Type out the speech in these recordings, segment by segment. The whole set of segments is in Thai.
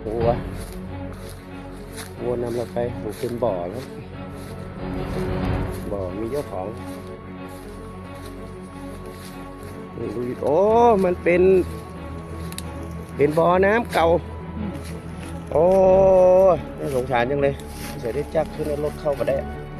วัวนำเราไปเป็นบ่อแล้วบ่อมีเจ้าของนี่ดูโอ้มันเป็นบ่อน้ำเก่าโอ้น่าสงสารจังเลยเสียได้จักขึ้นรถเข้ามาได้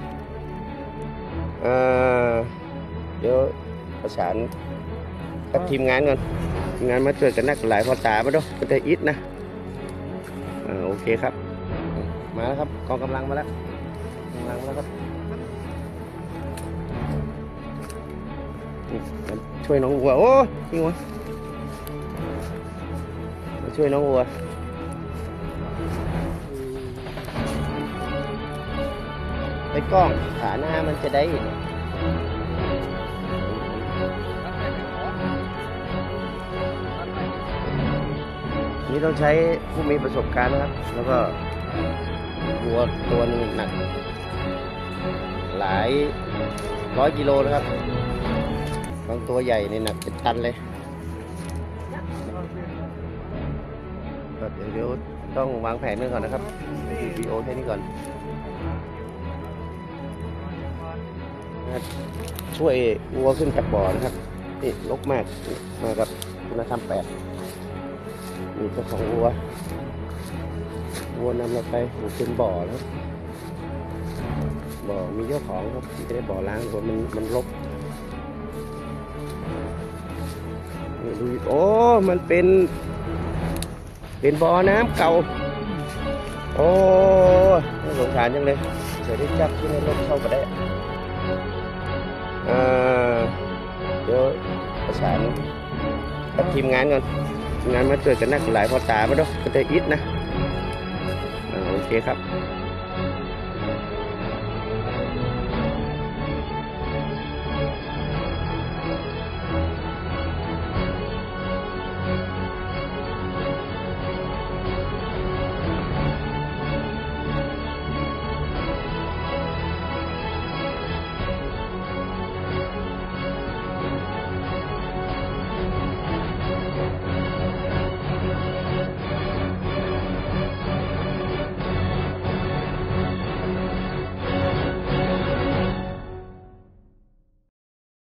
เดี๋ยวประสานกับทีมงานก่อนทีมงานมาช่วยกันนักหลายพอตามาด้วยมันจะอิดนะโอเคครับมาแล้วครับกองกำลังมาแล้วครับช่วยน้องวัวโอ้จริงวะมาช่วยน้องวัวไปกล้องขาหน้ามันจะได้นี่ต้องใช้ผู้มีประสบการณ์นะครับแล้วก็วัวตัวนึงหนักหลาย100 กิโลนะครับบางตัวใหญ่ในหนักเป็นตันเลยเดี๋ยวต้องวางแผนก่อนนะครับวิดีโอแค่นี้ก่อนช่วยวัวขึ้นจากบ่อนะครับนี่ลกมากมากับคุณธรรม8มีเจ้าของวัวนำเราไปเป็นบ่อแล้วบ่อมีเจ้าของครับไม่ได้บ่อล้างบ่อมันรกดูโอ้มันเป็นบ่อน้ำเก่าโอ้น่าสงสารจังเลยเสียได้จักขึ้นรถเข้ามาได้เดี๋ยวประสานกับทีมงานก่อนทีมงานมาช่วยกันนักหลายพอตามาด้วยมันจะอิดนะโอเคครับ